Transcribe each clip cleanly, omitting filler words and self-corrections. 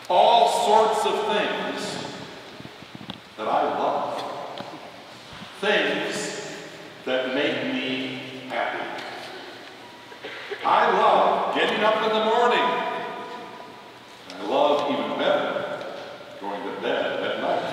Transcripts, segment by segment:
all sorts of things that I love. Things that make me happy. I love getting up in the morning. I love, even better, going to bed at night.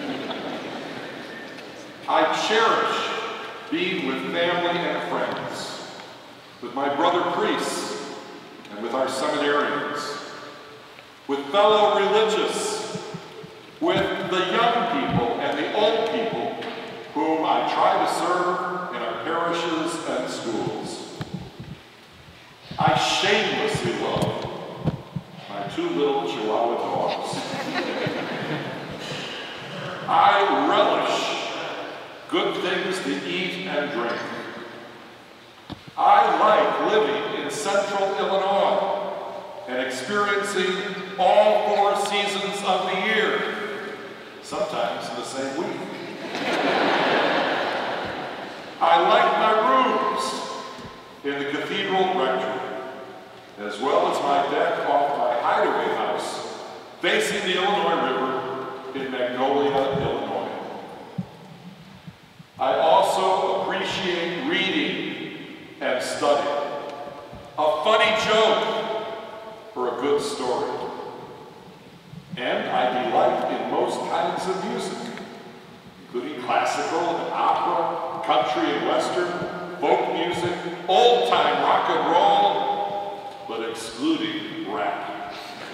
I cherish being with family and friends, with my brother priests and with our seminarians, with fellow religious, with the young people and the old people whom I try to serve in our parishes and schools. I shamelessly love my 2 little Chihuahua dogs. I relish good things to eat and drink. I like living in central Illinois and experiencing all 4 seasons of the year, sometimes in the same week. I like my rooms in the cathedral rectory, as well as my deck off my hideaway house facing the Illinois River in Magnolia, Illinois. I also appreciate reading and studying, a funny joke or a good story. And I delight in most kinds of music, including classical and opera, country and western, folk music, old-time rock and roll, but excluding rap.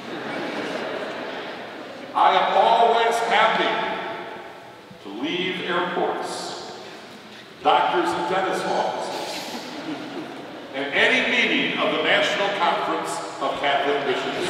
I am always happy to leave airports, doctors and dentist offices, and any meeting of the National Conference of Catholic Bishops.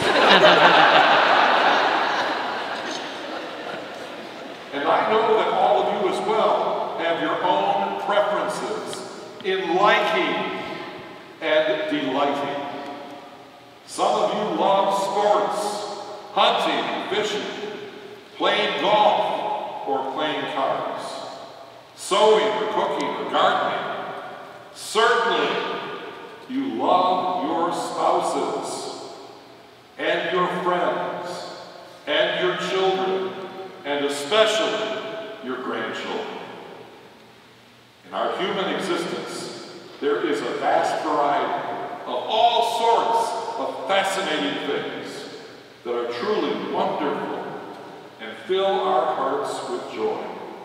And I know that all of you as well have your own preferences in liking and delighting. Some of you love sports, hunting and fishing, playing golf or playing cards, sewing or cooking or gardening. Certainly, you love your spouses and your friends and your children, and especially your grandchildren. In our human existence, there is a vast variety of all sorts of fascinating things that are truly wonderful and fill our hearts with joy.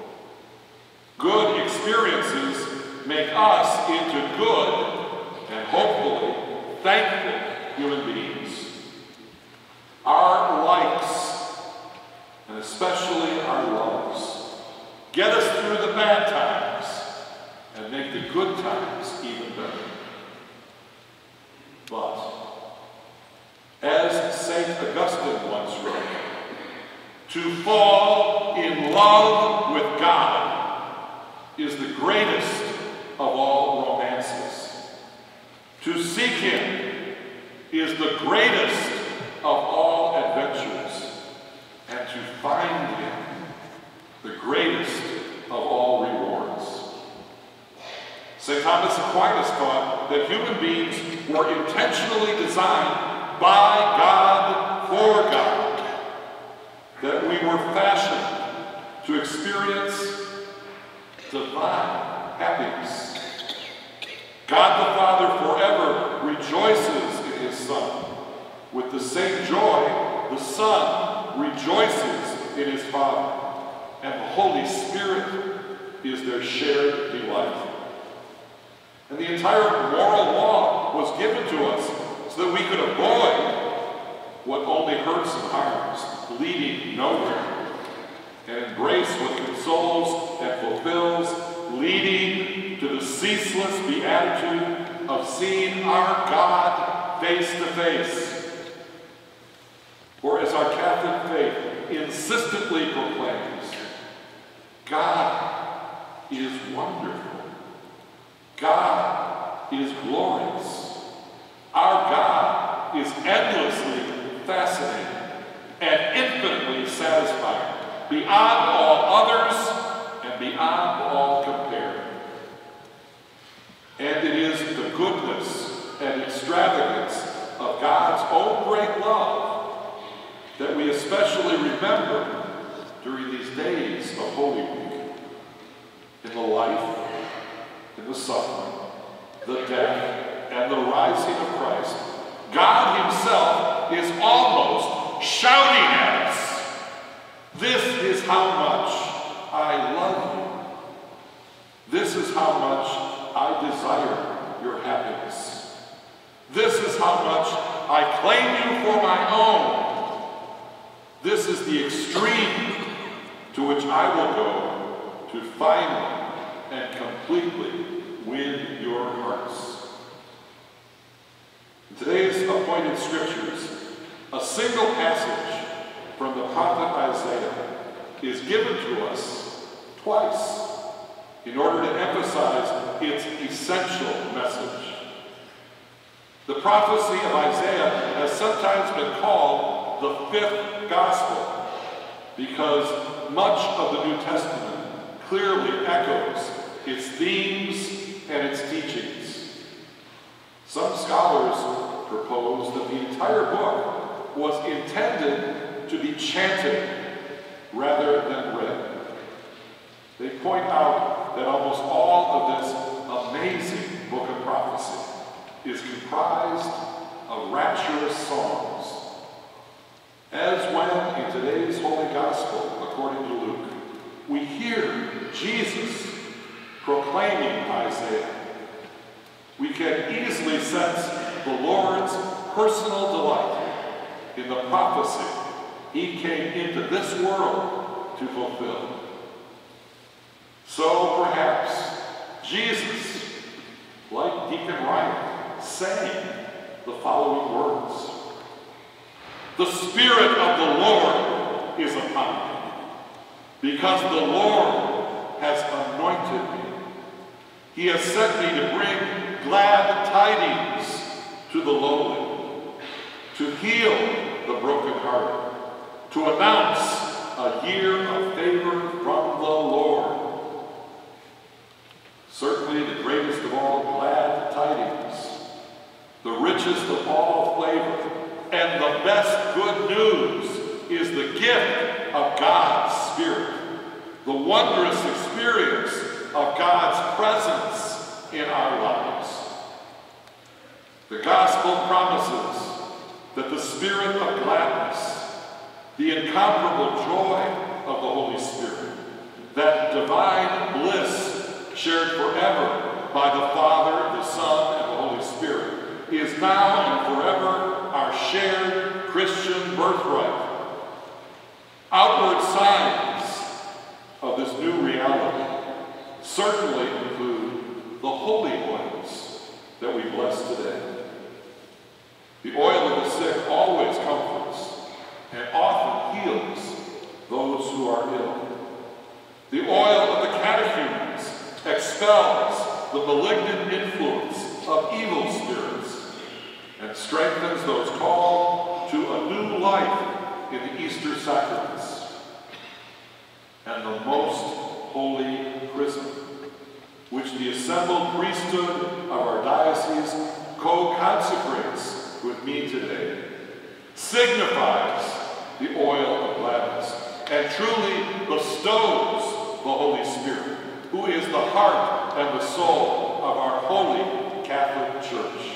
Good experiences make us into good and hopefully thankful human beings. Our likes, and especially our loves, get us through the bad times and make the good times even better. But, as St. Augustine once wrote, to fall in love with God is the greatest of all romances. To seek Him is the greatest of all adventures, and to find Him the greatest of all rewards. St. Thomas Aquinas taught that human beings were intentionally designed by God for God, that we were fashioned to experience divine happiness. God the Father forever rejoices in His Son. With the same joy, the Son rejoices in His Father, and the Holy Spirit is their shared delight. And the entire moral law was given to us so that we could avoid what only hurts and harms, leading nowhere, and embrace what consoles and fulfills, leading to the ceaseless beatitude of seeing our God face to face. For as our Catholic faith insistently proclaims, God is wonderful. God is glorious. Our God is endlessly fascinating and infinitely satisfying, beyond all others and beyond all compare. And it is the goodness and extravagance of God's own great love that we especially remember during these days of Holy Week, in the life, in the suffering, the death, and the rising of Christ, God himself is almost shouting at us, "This is how much I love you. This is how much I desire your happiness. This is how much I claim you for my own. This is the extreme to which I will go to finally and completely win your hearts." In today's appointed scriptures, a single passage from the prophet Isaiah is given to us twice in order to emphasize its essential message. The prophecy of Isaiah has sometimes been called the fifth gospel because much of the New Testament clearly echoes its themes and its teachings. Some scholars propose that the entire book was intended to be chanted rather than read. They point out that almost all of this amazing book of prophecy is comprised of rapturous songs. As when in today's Holy Gospel, according to Luke, we hear Jesus proclaiming Isaiah, we can easily sense the Lord's personal delight in the prophecy he came into this world to fulfill. So perhaps Jesus, like Deacon Ryan, sang the following words: "The Spirit of the Lord is upon me, because the Lord has anointed me. He has sent me to bring glad tidings to the lowly, to heal the brokenhearted, to announce a year of favor from the Lord." Certainly the greatest of all glad tidings, the richest of all flavor, and the best good news is the gift of God's Spirit, the wondrous experience of God's presence in our lives. The gospel promises that the spirit of gladness, the incomparable joy of the Holy Spirit, that divine bliss shared forever by the Father, the Son, and the Holy Spirit, is now and forever our shared Christian birthright. Outward signs of this new reality certainly include the holy oils that we bless today. The oil of the sick always comforts and often heals those who are ill. The oil of the catechumens expels the malignant influence of evil spirits and strengthens those called to a new life in the Easter sacraments. And the most holy chrism, which the assembled priesthood of our diocese co-consecrates with me today, signifies the oil of gladness and truly bestows the Holy Spirit, who is the heart and the soul of our holy Catholic Church.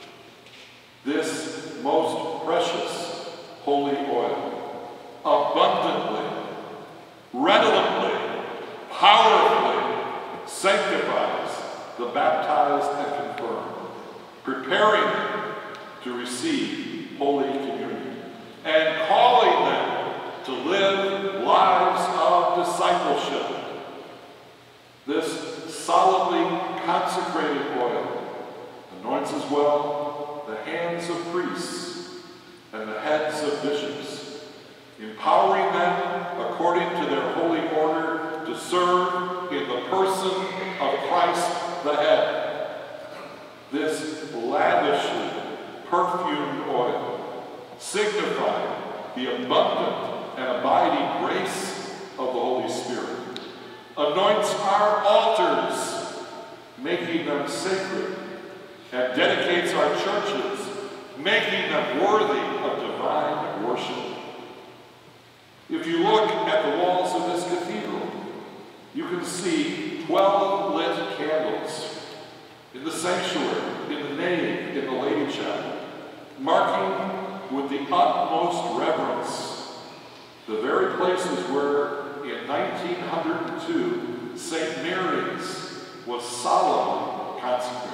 This most precious holy oil abundantly, redolently, powerfully sanctifies the baptized and confirmed, preparing them to receive Holy Communion and calling them to live lives of discipleship. This solemnly consecrated oil anoints as well the hands of priests and the heads of bishops, empowering them according to their holy order to serve in the person of Christ the head. This lavishly perfumed oil signified the abundant and abiding grace of the Holy Spirit, anoints our altars, making them sacred, and dedicates our churches, making them worthy of divine worship. sanctuary, in the nave, in the Lady Chapel, marking with the utmost reverence the very places where in 1902 St. Mary's was solemnly consecrated.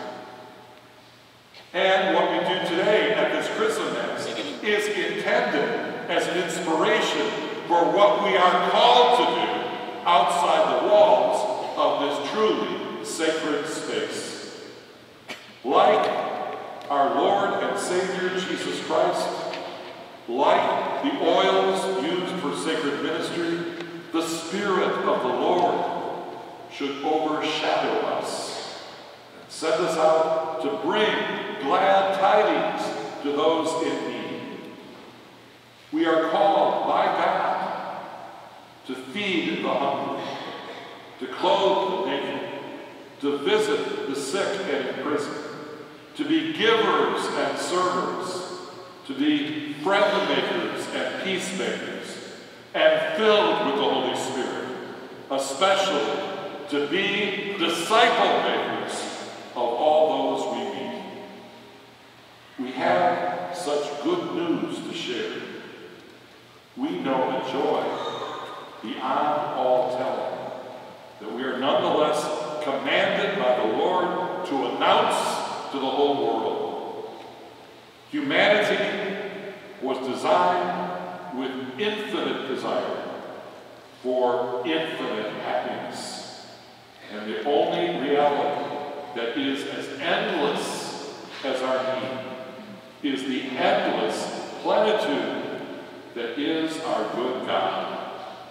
And what we do today at this Chrism Mass is intended as an inspiration for what we are called to do outside the walls of this truly sacred space. Like our Lord and Savior Jesus Christ, like the oils used for sacred ministry, the Spirit of the Lord should overshadow us and send us out to bring glad tidings to those in need. We are called by God to feed the hungry, to clothe the naked, to visit the sick and in prison, to be givers and servers, to be friend makers and peacemakers, and filled with the Holy Spirit, especially to be disciple makers of all those we meet. We have such good news to share. We know a joy beyond all telling, that we are nonetheless commanded by the Lord to announce to the whole world. Humanity was designed with infinite desire for infinite happiness. And the only reality that is as endless as our need is the endless plenitude that is our good God.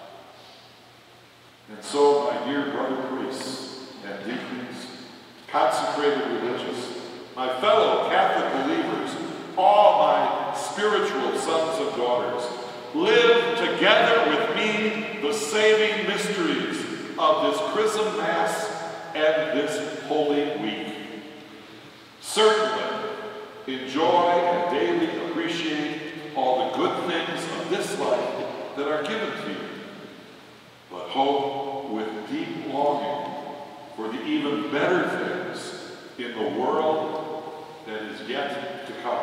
And so, my dear brother priests and deacons, consecrated religious, my fellow Catholic believers, all my spiritual sons and daughters, live together with me the saving mysteries of this Chrism Mass and this Holy Week. Certainly, enjoy and daily appreciate all the good things of this life that are given to you, but hope with deep longing for the even better things in the world that is yet to come.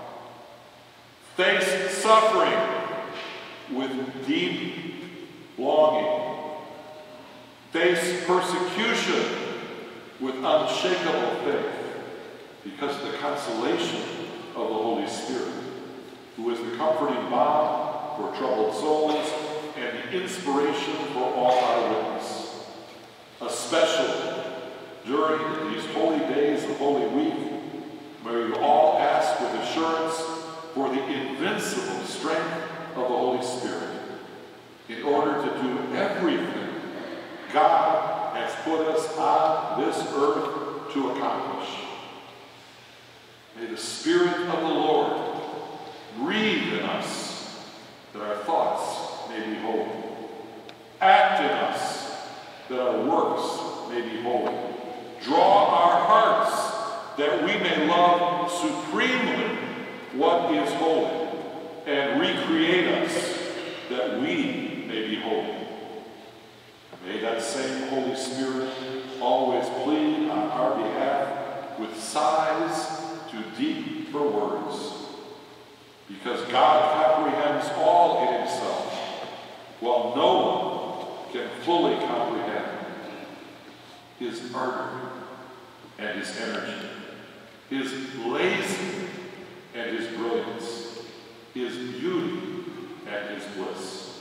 Face suffering with deep longing. Face persecution with unshakable faith, because of the consolation of the Holy Spirit, who is the comforting balm for troubled souls and the inspiration for all our witness. Especially during these holy days of Holy Week, may we all ask with assurance for the invincible strength of the Holy Spirit in order to do everything God has put us on this earth to accomplish. May the Spirit of the Lord breathe in us that our thoughts may be holy. Act in us that our works may be holy. Draw our hearts that we may love supremely what is holy, and recreate us that we may be holy. May that same Holy Spirit always plead on our behalf with sighs too deep for words, because God comprehends all in himself, while no one can fully comprehend his ardor and his energy, his laziness and his brilliance, his beauty and his bliss.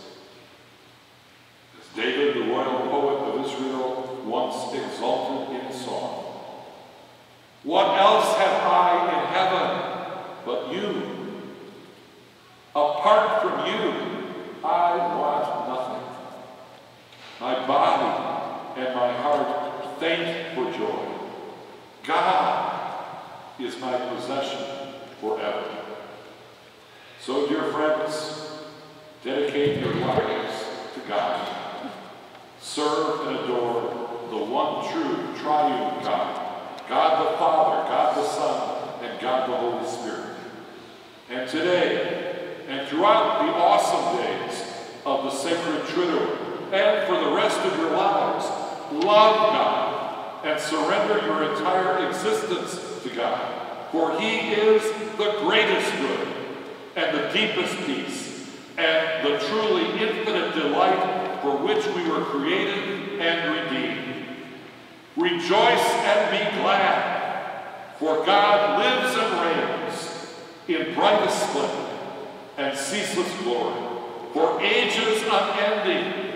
As David, the royal poet of Israel, once exalted in song, "What else have I in heaven but you? Apart from you, I want nothing. My body and my heart faint for joy. God is my possession forever." So, dear friends, dedicate your lives to God. Serve and adore the one true triune God, God the Father, God the Son, and God the Holy Spirit. And today, and throughout the awesome days of the Sacred Triduum, and for the rest of your lives, love God, and surrender your entire existence to God, for He is the greatest good and the deepest peace and the truly infinite delight for which we were created and redeemed. Rejoice and be glad, for God lives and reigns in brightest splendor and ceaseless glory, for ages unending,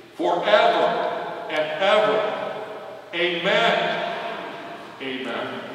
forever and ever. Amen. Amen.